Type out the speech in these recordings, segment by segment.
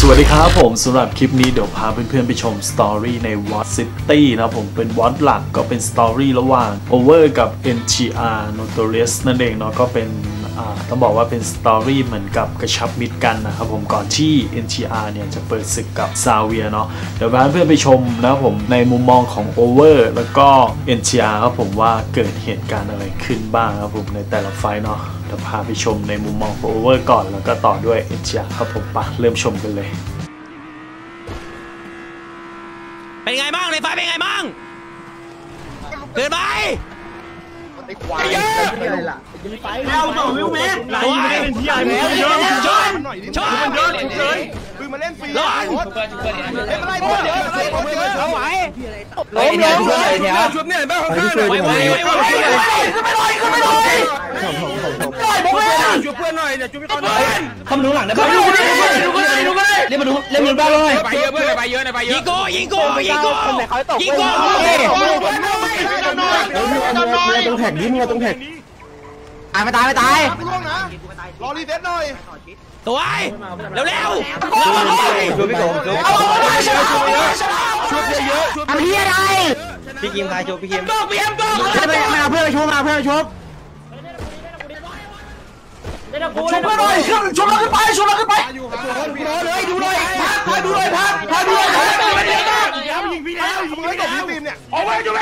วัสดีครับผมสำหรับคลิปนี้เดี๋ยวพาเพื่อนๆไปชมสตอรี่ในวอตซิตี้นะผมเป็นวอตหลักก็เป็นสตอรี่ระหว่าง Over กับ NTR Notorious นั่นเองเนาะก็เป็นต้องบอกว่าเป็นสตอรี่เหมือนกับกระชับมิตรกันนะครับผมก่อนที่ NTR เนี่ยจะเปิดศึกกับซาเวียเนาะเดี๋ยวพาเพื่อนไปชมนะผมในมุมมองของ Over แล้วก็ NTR ครับผมว่าเกิดเหตุการณ์อะไรขึ้นบ้างครับผมในแต่ละไฟเนาะเดี๋ยวพาไปชมในมุมมองของ Over ก่อนแล้วก็ต่อด้วย NTR ครับผมปะเริ่มชมกันเลยเป็นไงบ้างในไฟเป็นไงบ้างเกิดไหมไอ้ควายเยอะอะไรล่ะยังไม่ไปเอาต่อวิวแมนไหลไม่ได้เป็นที่ใหญ่เลยเยอะชนมันเยอะชุบเลยปืนมาเล่นฟรีเล่นอะไรหมดเยอะอะไรหมดเยอะเอาไหวล้มล้มชุบเนี่ยบ้าข้างๆหน่อยไหวขึ้นไม่ลอยผมเลยชุบเพื่อนหน่อยเนี่ยชุบพี่ก้อนหน่อยทำดูหลังนะบ้าดูกันเล่นมาดูเล่นบ้าเลยไปเยอะเพื่อนไปเยอะไปเยอะยิงโก้ต้องแท็กนี้มึงต้องแท็กไม่ตายรอรีเซ็ตหน่อยตัวเร็วช่วยพี่โกช่วยเยอะช่วยพี่อะไรพี่กิมใครช่วยพี่กิมมาเพื่อนไปชุบมาเพื่อนไปชุบชุบหน่อยชุบเราขึ้นไปชุบเราขึ้นไปรอเลยดูหน่อยพาดูหน่อยพาดูหน่อยยิงพี่แล้วยิงไม่ตกพี่ฟิล์มเนี่ยเอาไว้อยู่ไหน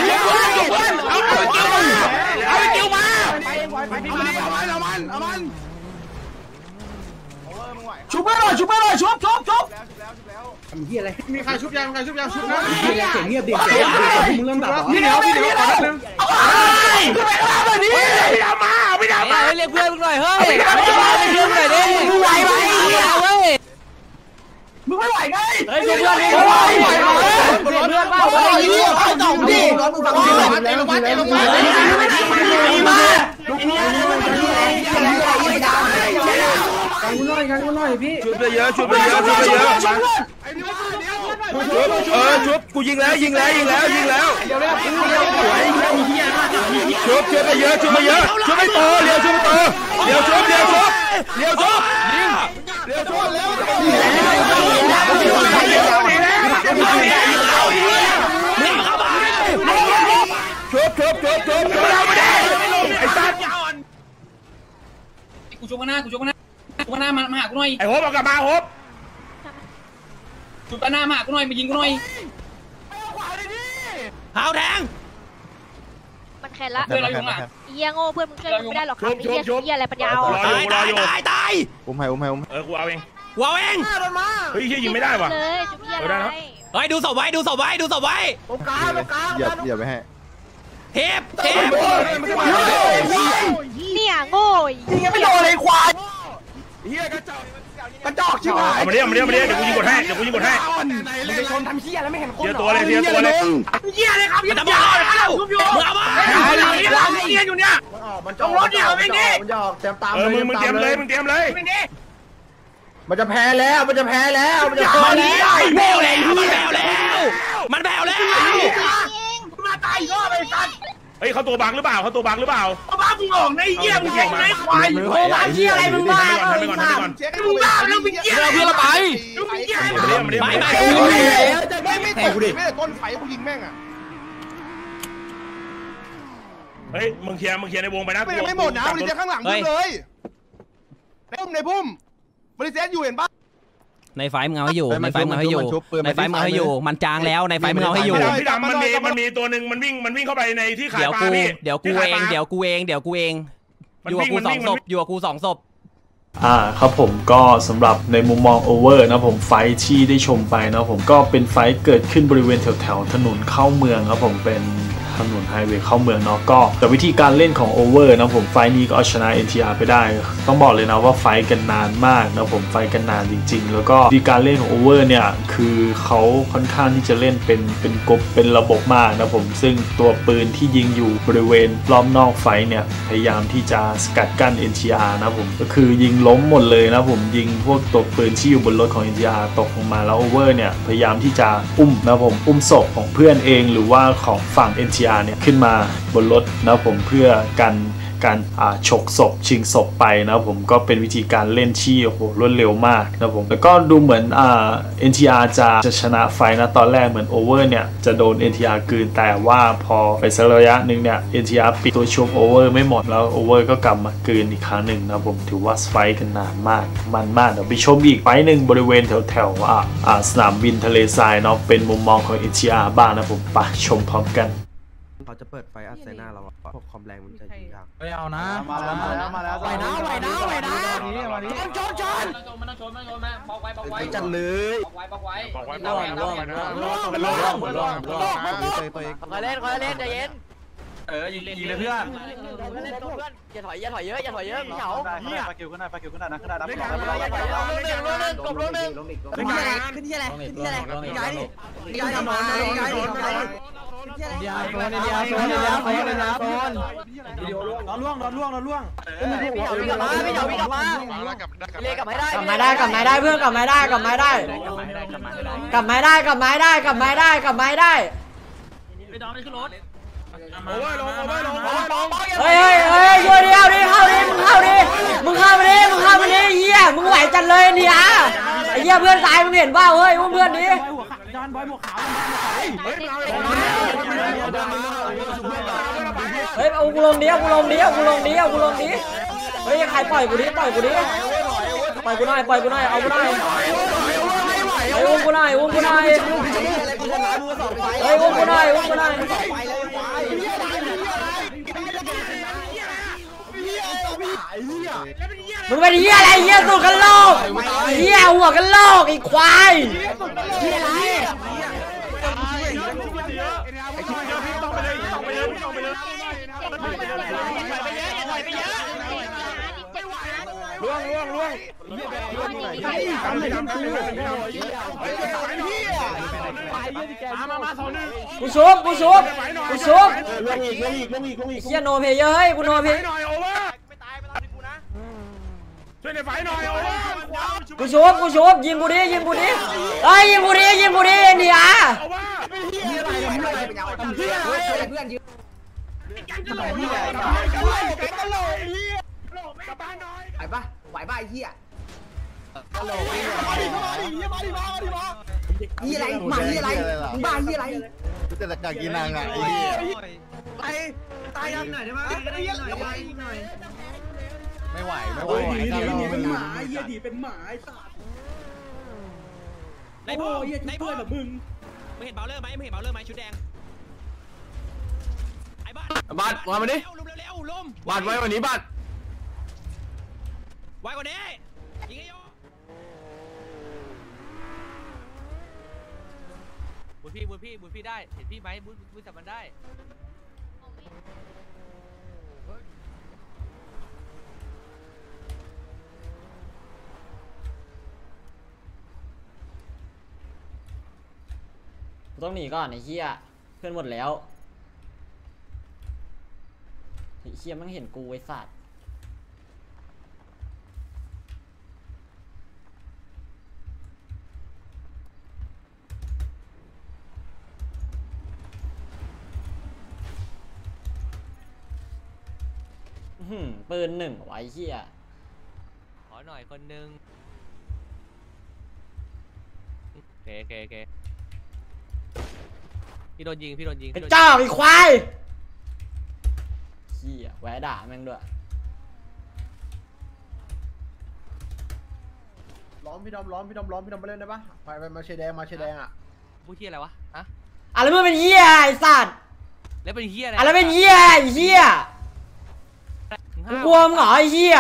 เอาไปกิ้วมาเอามันชุบไปหน่อยชุบเฮียอะไรมีใครชุบยังชุบนะเสียงเงียบดิมึงเริ่มดับพี่เดี๋ยวแป๊บนึงไม่ได้มาเรียกเพื่อนมึงหน่อยเฮ้ยเรียกเพื่อนหน่อยดิมึงไหวไหมมึงไม่ไหวไงเฮ้ยเพื่อนเปล่าไอ้เหี้ยไอ้ต่องดิมึงฟังดิเตะลงมากันกูหน่อยพี่ชุบเยอะชุบกูยิงแล้วชุบไปเยอะชุบไม่โตเลี้ยวชุบไอ้สัตว์กูชกกันหน้ามาหากูหน่อยไอ้โฮปเอากลับมาโฮปจุดหน้ามาหากูหน่อยมายิงกูหน่อยหาวแทงมันแค่ละเพื่อนเราอยู่อ่ะเยี่ยโง่เพื่อนมึงช่วยไม่ได้หรอกครับเยี่ยอะไรปัญญาตายอุ้มให้กูเอาเองเฮ้ยยิงไม่ได้ว่ะเลยจุดเยี่ยอะไรเฮ้ยดูศพไว้ตรงกลางอย่าไปให้เทปเนี่ยโง่ยิงไม่โดนเลยควายเฮียกระจอกชิบหายมาเดี๋ยวเดี๋ยวกูยิงกดให้มึงไปชนทำเฮียแล้วไม่เห็นคนเทียตัวเลยเฮียเลยครับจะบอกแล้วมึงเอามาเฮียอยู่เนี่ยต้องรถเนี่ยไม่นี่มันจะออกเตรียมตามมึงเตรียมเลยมันจะแพ้แล้วมันจะแพ้แล้วมันแผ่วแล้วมาตายก็ไปกันเฮ้ยเขาตัวบังหรือเปล่าตัวบังมึงออกในเยี่ยมเก่งในควายบ้าเยี่ยอะไรมึงบ้ามึงบ้าแล้วมึงเยี่ยเพื่อนเราไปไม่แทงกูดิไม่ต้นไฟกูยิงแม่งอ่ะเฮ้ยมึงเคลียร์ในวงไปนะไม่หมดนะบริเซนข้างหลังเลยในพุ่มบริเซนอยู่เห็นปะในไฟมึงเอาให้อยู่มันจางแล้วในไฟมึงเอาให้อยู่พี่ดำมันมีตัวหนึ่งมันวิ่งเข้าไปในที่ขายปลาพี่เดี๋ยวกูเองอยู่กับกูสองศพครับผมก็สำหรับในมุมมองโอเวอร์นะผมไฟที่ได้ชมไปนะผมก็เป็นไฟเกิดขึ้นบริเวณแถวถนนเข้าเมืองครับผมเป็นถนนไฮเวย์เข้าเมืองเนาะก็แต่วิธีการเล่นของโอเวอร์นะผมไฟนี้ก็เอาชนะ NTR ไปได้ต้องบอกเลยนะว่าไฟกันนานมากนะผมไฟกันนานจริงๆแล้วก็วิธีการเล่นของโอเวอร์เนี่ยคือเขาค่อนข้างที่จะเล่นเป็นกบเป็นระบบมากนะผมซึ่งตัวปืนที่ยิงอยู่บริเวณรอบนอกไฟเนี่ยพยายามที่จะสกัดกั้น NTR นะผมก็คือยิงล้มหมดเลยนะผมยิงพวกตัวปืนที่อยู่บนรถของ NTR ตกลงมาแล้วโอเวอร์เนี่ยพยายามที่จะอุ้มศพของเพื่อนเองหรือว่าของฝั่ง NTR เนี่ยขึ้นมาบนรถนะผมเพื่อกันการฉกศพชิงศพไปนะผมก็เป็นวิธีการเล่นที่โอ้โหรวดเร็วมากนะผมแล้วก็ดูเหมือนNTR จะชนะไฟนะตอนแรกเหมือนโอเวอร์เนี่ยจะโดน NTR กลืนแต่ว่าพอไปสักระยะหนึ่งเนี่ย NTR ปิดตัวชุบโอเวอร์ไม่หมดแล้วโอเวอร์ก็กลับมากลืนอีกครั้งหนึ่งนะผมถือว่าไฟกันนานมากมันมากเดี๋ยวไปชมอีกไฟหนึ่งบริเวณแถวสนามบินทะเลทรายเนาะเป็นมุมมองของ NTR บ้างนะผมไปชมพร้อมกันเขาจะเปิดไฟอัดใส่หน้าเราพวกคอมแรงมันจะยิงยากไม่เอานะมาแล้วไหวนะชนมันต้องชนบอกไว้จัดเลยล่วงตัวเองคอยเล่นใจเย็นยิงเลยเพื่อนอย่าถอยเยอะพี่เหาปาคิวขึ้นได้นะขึ้นได้กบลงหนึ่งขึ้นที่อะไรย้ายทำมาล่วงพี่กลับมาเรียกกลับไม่ได้เพื่อนกลับไม่ได้ไปดองไปขึ้นรถโอ้ยลงเฮ้ยช่วยเดียวดิมึงเข้ามาดิเหี้ยมึงไหวจัดเลยเนี่ยไอ้เหี้ยเพื่อนตายมึงเห็นป่าวเฮ้ยเพื่อนดิเฮ้ยเอากูลงดิเฮ้ยใครปล่อยกูดิปล่อยกูหน่อยเอากูหน่อยเฮ้ยอุ้มกูหน่อยเฮ้ยอุ้มกูหน่อยมึงเป็นเหี้ยอะไรเหี้ยสุดกันโลกเหี้ยหัวกันโลกอีควายกูชุบเหี้ยโนเพย์เยอะเฮ้ยกูโนเพย์ช่วยในไฟหน่อยกูชุบยิงกูดิเอ้ยยิงกูดิเนี่ยไหวป่ะไอ้เหี้ยอะไรบ้าอะไรจะตะกินนางไงตายยังหน่อยได้ไหมไม่ไหวเป็นหมาเหี้ยดีเป็นหมาไอ้สัตว์ในพ่อแบบมึงเห็นเบลเลอร์ไหมชุดแดงไอ้บ้านวางมาดิลมบัตรไว้วันนี้บัตรไว้กว่านี้ยิงให้โยบุญพี่ได้เห็นพี่ไหมบุญจับมันได้ต้องหนีก่อนไอ้เหี้ยเพื่อนหมดแล้วไอ้เหี้ยมันเห็นกูไอ้สัตว์ปืน1ไว้เหี้ยขอหน่อยคนนึงโอเคพี่โดนยิงไอ้เจ้าไอ้ควายเหี้ยแหวะด่าแม่งด้วยล้อมพี่ดอมไปเล่นได้ปะไปมาเชดแดงอ่ะพูดเหี้ยอะไรวะฮะอะไรมึงเป็นเหี้ยไอ้สัตว์แล้วเป็นเหี้ยอะไรอะไรเป็นเหี้ยไอ้เหี้ยกลัวมึงเหรอไอ้เหี้ย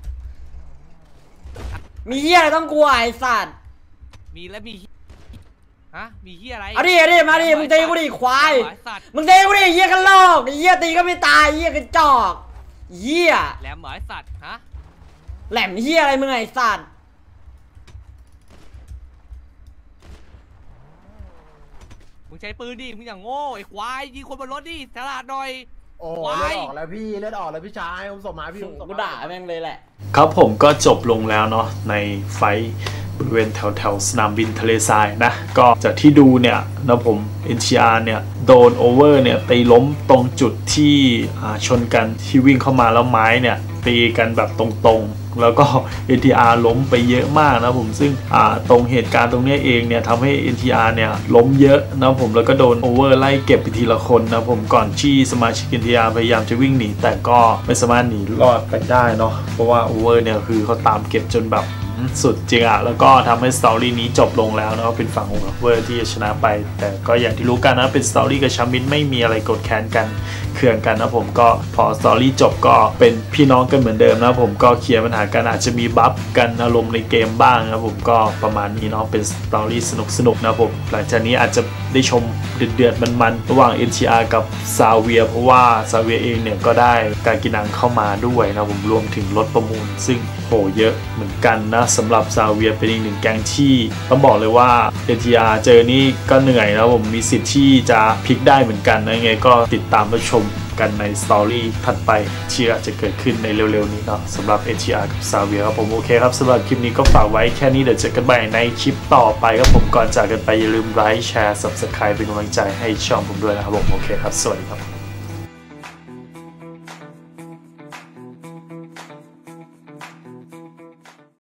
มีเหี้ยอะไรต้องกลัวไอ้สัตว์มีฮะมีเหี้ยอะไรเอาดิมาดิมึงตีกูดิควายมึงตีกูดิเหี้ยกันลอกเหี้ยตีก็ไม่ตายเหี้ยกันจอกเหี้ยแหลมเหรอไอ้สัตว์ฮะแหลมเหี้ยอะไรมึงไอ้สัตว์มึงใช้ปืนดิมึงอย่างโง่ไอ้ควายยิงคนบนรถดิฉลาดหน่อยโอ้เลือดออกแล้วพี่ชายผมส่งมาพี่กูด่าแม่งเลยแหละครับผมก็จบลงแล้วเนาะในไฟบริเวณแถวสนามบินทะเลทรายนะก็จากที่ดูเนี่ยนะผม NTR เนี่ยโดนโอเวอร์เนี่ยตีล้มตรงจุดที่ชนกันที่วิ่งเข้ามาแล้วไม้เนี่ยตีกันแบบตรงๆแล้วก็ NTR ล้มไปเยอะมากนะผมซึ่งตรงเหตุการณ์ตรงนี้เองเนี่ยทำให้ NTR เนี่ยล้มเยอะนะผมแล้วก็โดนโอเวอร์ไล่เก็บไปทีละคนนะผมก่อนที่สมาชิก NTR พยายามจะวิ่งหนีแต่ก็ไม่สามารถหนีรอดไปได้เนาะเพราะว่าโอเวอร์เนี่ยคือเขาตามเก็บจนแบบสุดจริงแล้วก็ทำให้สตอรี่นี้จบลงแล้วนะเป็นฝั่งของเวอร์ที่ชนะไปแต่ก็อย่างที่รู้กันนะเป็นสตอรี่กับชามินไม่มีอะไรกดแค้นกันเคืองกันนะผมก็พอสตอรี่จบก็เป็นพี่น้องกันเหมือนเดิมนะผมก็เคลียร์ปัญหากันอาจจะมีบัฟกันอารมณ์ในเกมบ้างนะผมก็ประมาณนี้เนาะเป็นสตอรี่สนุกนะผมหลังจากนี้อาจจะได้ชมเดือดมันระหว่าง NTR กับซาเวียเพราะว่าซาเวียเองเนี่ยก็ได้การกินังเข้ามาด้วยนะผมรวมถึงรถประมูลซึ่งโหเยอะเหมือนกันนะสำหรับซาเวียเป็นอีกหนึ่งแก๊งที่ต้องบอกเลยว่า NTR เจอนี่ก็เหนื่อยนะผมมีสิทธิ์ที่จะพลิกได้เหมือนกันนะยังไงก็ติดตามรับชมกันในสตอรี่ถัดไปที่อาจจะเกิดขึ้นในเร็วๆนี้เนาะสำหรับ NTR กับซาเวียครับผมโอเคครับสำหรับคลิปนี้ก็ฝากไว้แค่นี้เดี๋ยวเจอกันใหม่ในคลิปต่อไปครับผมก่อนจากกันไปอย่าลืมไลค์แชร์ Subscribe เป็นกำลังใจให้ช่องผมด้วยนะครับผมโอเคครับสวัสดีครับ